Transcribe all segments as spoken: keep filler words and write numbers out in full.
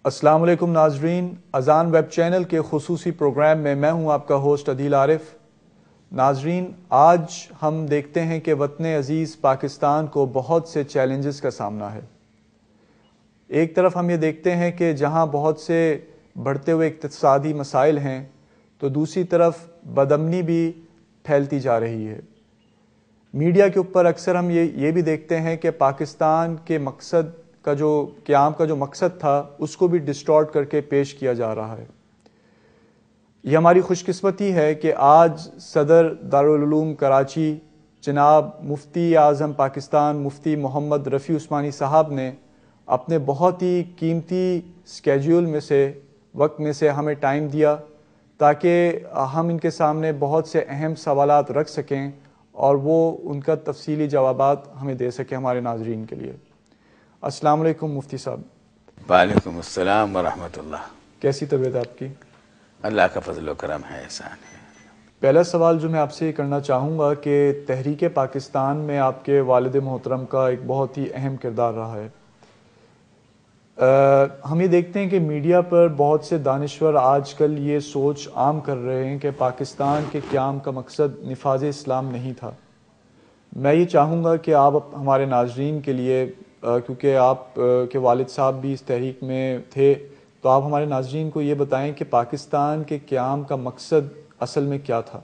السلام علیکم ناظرین، اذان ویب چینل کے خصوصی پروگرام میں میں ہوں آپ کا ہوسٹ عدیل عارف۔ ناظرین، آج ہم دیکھتے ہیں کہ وطن عزیز پاکستان کو بہت سے چیلنجز کا سامنا ہے۔ ایک طرف ہم یہ دیکھتے ہیں کہ جہاں بہت سے بڑھتے ہوئے اقتصادی مسائل ہیں تو دوسری طرف بدامنی بھی پھیلتی جا رہی ہے۔ میڈیا کے اوپر اکثر ہم یہ یہ بھی دیکھتے ہیں کہ پاکستان کے مقصد کا جو قیام کا جو مقصد تھا اس کو بھی ڈسٹارٹ کر کے پیش کیا جا رہا ہے۔ یہ ہماری خوش قسمتی ہے کہ آج صدر دارالعلوم کراچی جناب مفتی اعظم پاکستان مفتی محمد رفی عثمانی صاحب نے اپنے بہت ہی قیمتی اسکیجول میں سے وقت میں سے ہمیں ٹائم دیا تاکہ ہم ان کے سامنے بہت سے اہم سوالات رکھ سکیں اور وہ ان کا تفصیلی جوابات ہمیں دے سکیں ہمارے ناظرین کے لیے۔ السلام علیکم مفتی صاحب۔ وعلیکم السلام ورحمۃ اللہ۔ کیسی طبیعت آپ کی؟ اللہ کا فضل و کرم ہے، احسان ہے۔ پہلا سوال جو میں آپ سے یہ کرنا چاہوں گا کہ تحریک پاکستان میں آپ کے والد محترم کا ایک بہت ہی اہم کردار رہا ہے۔ ہم یہ دیکھتے ہیں کہ میڈیا پر بہت سے دانشور آج کل یہ سوچ عام کر رہے ہیں کہ پاکستان کے قیام کا مقصد نفاذ اسلام نہیں تھا۔ میں یہ چاہوں گا کہ آپ ہمارے ناظرین کے لیے، کیونکہ آپ کے والد صاحب بھی اس تحریک میں تھے، تو آپ ہمارے ناظرین کو یہ بتائیں کہ پاکستان کے قیام کا مقصد اصل میں کیا تھا؟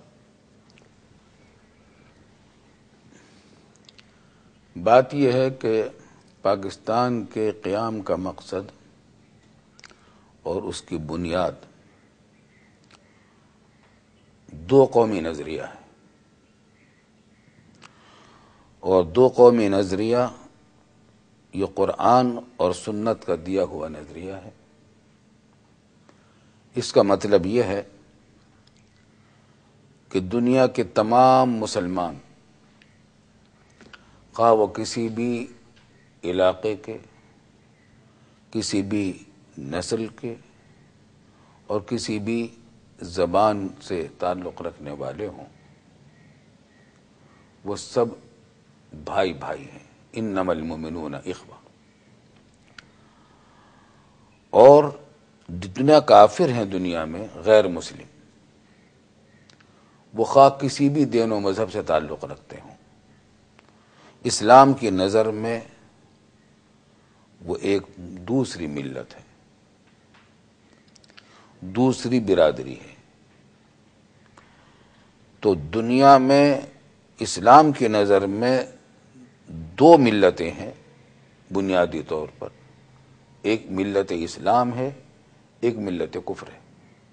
بات یہ ہے کہ پاکستان کے قیام کا مقصد اور اس کی بنیاد دو قومی نظریہ ہے، اور دو قومی نظریہ یہ قرآن اور سنت کا دیا ہوا نظریہ ہے۔ اس کا مطلب یہ ہے کہ دنیا کے تمام مسلمان، خواہ وہ کسی بھی علاقے کے، کسی بھی نسل کے اور کسی بھی زبان سے تعلق رکھنے والے ہوں، وہ سب بھائی بھائی ہیں۔ انما المؤمنون اخوہ۔ اور جتنا کافر ہیں دنیا میں غیر مسلم، وہ خواہ کسی بھی دین و مذہب سے تعلق رکھتے ہوں، اسلام کی نظر میں وہ ایک دوسری ملت ہے، دوسری برادری ہے۔ تو دنیا میں اسلام کی نظر میں دو ملتیں ہیں بنیادی طور پر، ایک ملت اسلام ہے، ایک ملت کفر ہے۔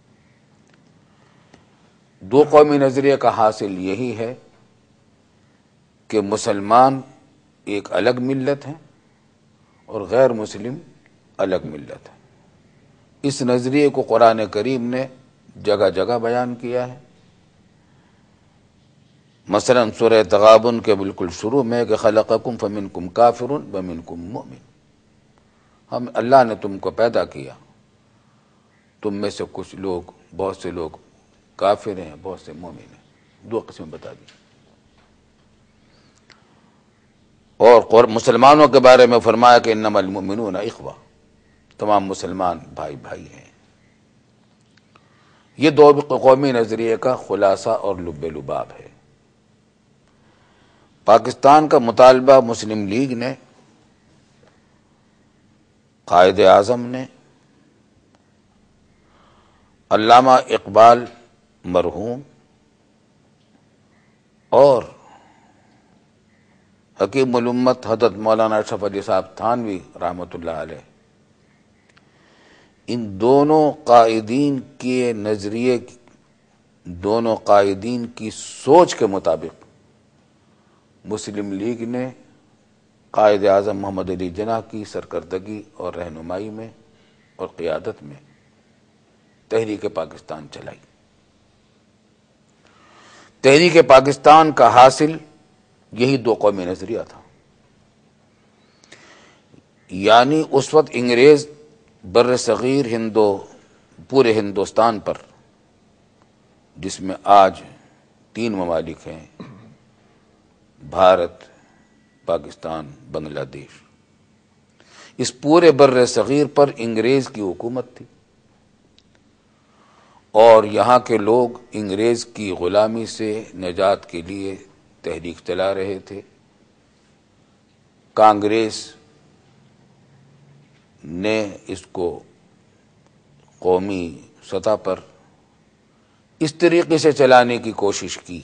دو قومی نظریے کا حاصل یہی ہے کہ مسلمان ایک الگ ملت ہیں اور غیر مسلم الگ ملت ہے۔ اس نظریے کو قرآن کریم نے جگہ جگہ بیان کیا ہے۔ مثلا سورہ تغابن کے بالکل شروع میں کہ خلقکم فمنکم کافر ومنکم مؤمن، ہم اللہ نے تم کو پیدا کیا، تم میں سے کچھ لوگ، بہت سے لوگ کافر ہیں، بہت سے مومن ہیں، دو قسمیں بتا دی۔ اور مسلمانوں کے بارے میں فرمایا کہ انما المؤمنون اخوہ، تمام مسلمان بھائی بھائی ہیں۔ یہ دو قومی نظریے کا خلاصہ اور لب لباب ہے۔ پاکستان کا مطالبہ مسلم لیگ نے، قائد اعظم نے، علامہ اقبال مرحوم اور حکیم الامت حضرت مولانا اشرف علی صاحب تھانوی رحمۃ اللہ علیہ، ان دونوں قائدین کے نظریے، دونوں قائدین کی سوچ کے مطابق مسلم لیگ نے قائد اعظم محمد علی جناح کی سرکردگی اور رہنمائی میں اور قیادت میں تحریک پاکستان چلائی۔ تحریک پاکستان کا حاصل یہی دو قومی نظریہ تھا۔ یعنی اس وقت انگریز بر صغیر ہندو پورے ہندوستان پر، جس میں آج تین ممالک ہیں، بھارت، پاکستان، بنگلہ دیش، اس پورے بر صغیر پر انگریز کی حکومت تھی اور یہاں کے لوگ انگریز کی غلامی سے نجات کے لیے تحریک چلا رہے تھے. کانگریس نے اس کو قومی سطح پر اس طریقے سے چلانے کی کوشش کی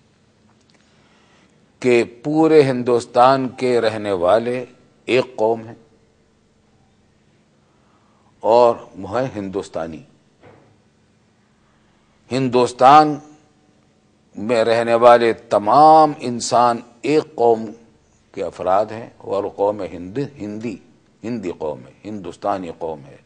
کہ پورے ہندوستان کے رہنے والے ایک قوم ہیں اور وہ ہے ہندوستانی. ہندوستان میں رہنے والے تمام انسان ایک قوم کے افراد ہیں اور قوم ہند ہندی ہندی قوم ہے، ہندوستانی قوم ہے،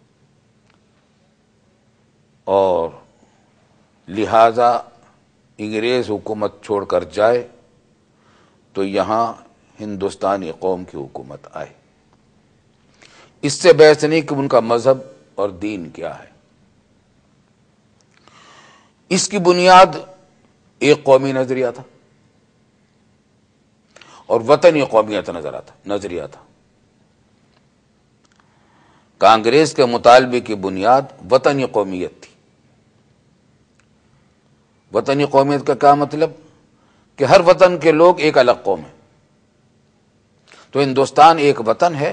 اور لہذا انگریز حکومت چھوڑ کر جائے تو یہاں ہندوستانی قوم کی حکومت آئے. اس سے بحث نہیں کہ ان کا مذہب اور دین کیا ہے. اس کی بنیاد ایک قومی نظریہ تھا اور وطنی قومیت نظر آتا نظریہ تھا. کانگریس کے مطالبے کی بنیاد وطنی قومیت تھی. وطنی قومیت کا کیا مطلب؟ کہ ہر وطن کے لوگ ایک الگ قوم ہیں. تو ہندوستان ایک وطن ہے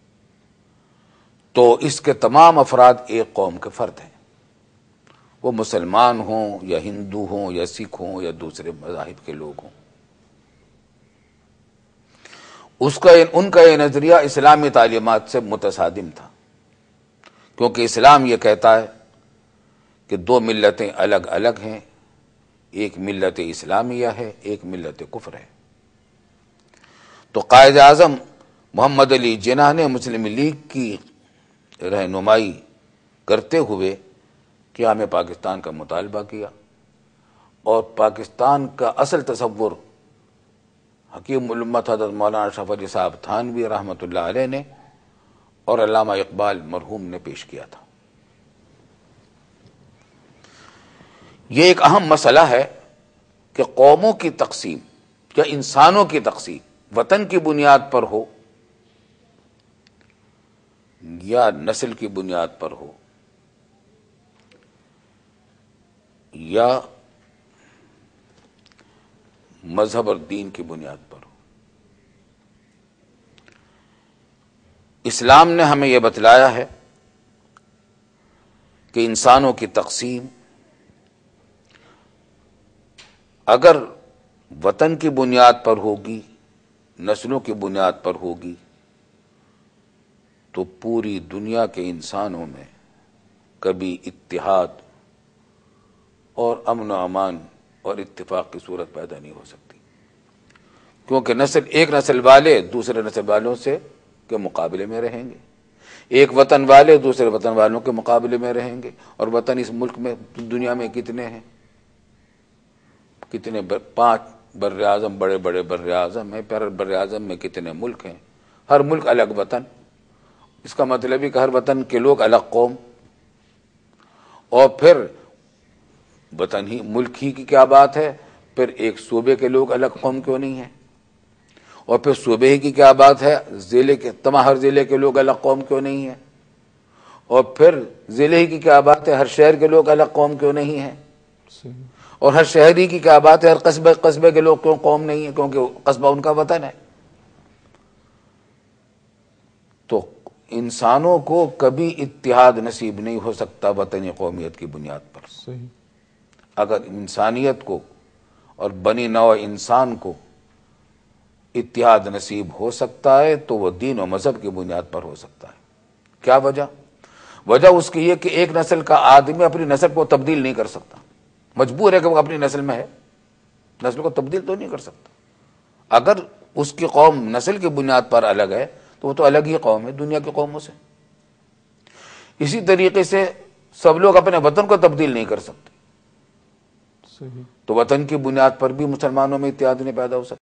تو اس کے تمام افراد ایک قوم کے فرد ہیں، وہ مسلمان ہوں یا ہندو ہوں یا سکھ ہوں یا دوسرے مذاہب کے لوگ ہوں. اس کا ان کا یہ نظریہ اسلامی تعلیمات سے متصادم تھا، کیونکہ اسلام یہ کہتا ہے کہ دو ملتیں الگ الگ ہیں، ایک ملت اسلامیہ ہے، ایک ملت کفر ہے. تو قائد اعظم محمد علی جناح نے مسلم لیگ کی رہنمائی کرتے ہوئے قیام پاکستان کا مطالبہ کیا، اور پاکستان کا اصل تصور حکیم الامت حضرت مولانا اشرف علی صاحب تھانوی رحمۃ اللہ علیہ نے اور علامہ اقبال مرحوم نے پیش کیا تھا. یہ ایک اہم مسئلہ ہے کہ قوموں کی تقسیم یا انسانوں کی تقسیم وطن کی بنیاد پر ہو یا نسل کی بنیاد پر ہو یا مذہب اور دین کی بنیاد پر ہو، اسلام نے ہمیں یہ بتلایا ہے کہ انسانوں کی تقسیم اگر وطن کی بنیاد پر ہوگی، نسلوں کی بنیاد پر ہوگی، تو پوری دنیا کے انسانوں میں کبھی اتحاد اور امن و امان اور اتفاق کی صورت پیدا نہیں ہو سکتی، کیونکہ نسل ایک نسل والے دوسرے نسل والوں سے کے مقابلے میں رہیں گے، ایک وطن والے دوسرے وطن والوں کے مقابلے میں رہیں گے. اور وطن اس ملک میں دنیا میں کتنے ہیں؟ کتنے بر پانچ بر اعظم بڑے بڑے بر اعظم ہیں. پر بر اعظم میں کتنے ملک ہیں؟ ہر ملک الگ وطن. اس کا مطلب ہے کہ ہر وطن کے لوگ الگ قوم. اور پھر وطن ہی ملک ہی کی کیا بات ہے، پھر ایک صوبے کے لوگ الگ قوم کیوں نہیں ہیں؟ اور پھر صوبے ہی کی کیا بات ہے، ضلع کے تمام ہر ضلع کے لوگ الگ قوم کیوں نہیں ہیں؟ اور پھر ضلع ہی کی کیا بات ہے، ہر شہر کے لوگ الگ قوم کیوں نہیں ہیں؟ اور ہر شہری کی کیا بات ہے، ہر قصبے قصبے کے لوگ کیوں قوم نہیں ہیں؟ کیونکہ قصبہ ان کا وطن ہے. تو انسانوں کو کبھی اتحاد نصیب نہیں ہو سکتا وطنی قومیت کی بنیاد پر. صحیح. اگر انسانیت کو اور بنی نوع انسان کو اتحاد نصیب ہو سکتا ہے تو وہ دین و مذہب کی بنیاد پر ہو سکتا ہے. کیا وجہ؟ وجہ اس کی یہ کہ ایک نسل کا آدمی اپنی نسل کو تبدیل نہیں کر سکتا. مجبور ہے کہ وہ اپنی نسل میں ہے، نسل کو تبدیل تو نہیں کر سکتا. اگر اس کی قوم نسل کی بنیاد پر الگ ہے تو وہ تو الگ ہی قوم ہے دنیا کی قوموں سے. اسی طریقے سے سب لوگ اپنے وطن کو تبدیل نہیں کر سکتے. صحیح. تو وطن کی بنیاد پر بھی مسلمانوں میں اتحاد نہیں پیدا ہو سکتا.